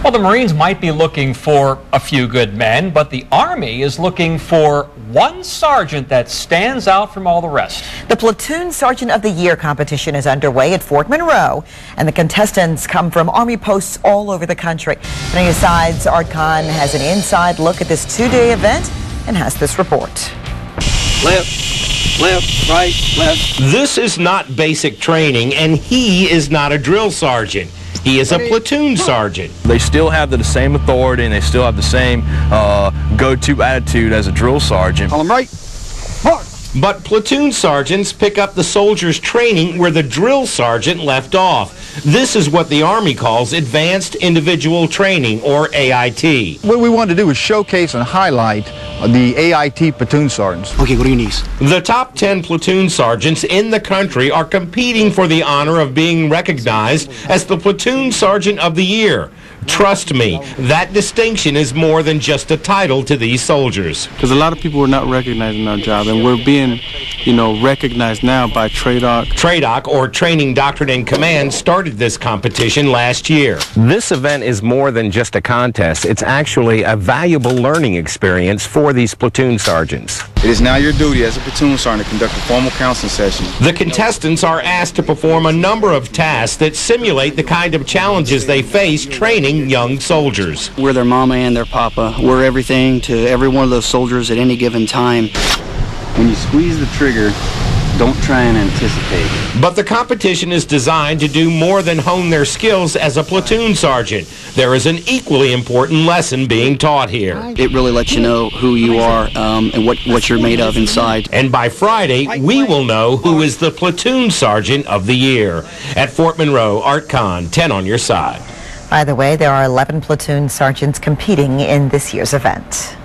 Well, the Marines might be looking for a few good men, but the Army is looking for one sergeant that stands out from all the rest. The Platoon Sergeant of the Year competition is underway at Fort Monroe, and the contestants come from Army posts all over the country. Putting Aside's Art Khan has an inside look at this two-day event and has this report. Left, right, left. This is not basic training, and he is not a drill sergeant. He is a platoon sergeant. They still have the same authority and they still have the same go-to attitude as a drill sergeant. Call them right. Mark. But platoon sergeants pick up the soldiers' training where the drill sergeant left off. This is what the Army calls Advanced Individual Training, or AIT. What we want to do is showcase and highlight the AIT platoon sergeants. Okay, go to your knees. The top 10 platoon sergeants in the country are competing for the honor of being recognized as the Platoon Sergeant of the Year. Trust me, that distinction is more than just a title to these soldiers. Because a lot of people are not recognizing our job, and we're being, recognized now by TRADOC. TRADOC, or Training Doctrine and Command, started this competition last year. This event is more than just a contest. It's actually a valuable learning experience for these platoon sergeants. It is now your duty as a platoon sergeant to conduct a formal counseling session. The contestants are asked to perform a number of tasks that simulate the kind of challenges they face training young soldiers. We're their mama and their papa. We're everything to every one of those soldiers at any given time. When you squeeze the trigger, don't try and anticipate. But the competition is designed to do more than hone their skills as a platoon sergeant. There is an equally important lesson being taught here. It really lets you know who you are and what you're made of inside. And by Friday, we will know who is the Platoon Sergeant of the Year. At Fort Monroe, Art Khan, 10 on your side. By the way, there are 11 platoon sergeants competing in this year's event.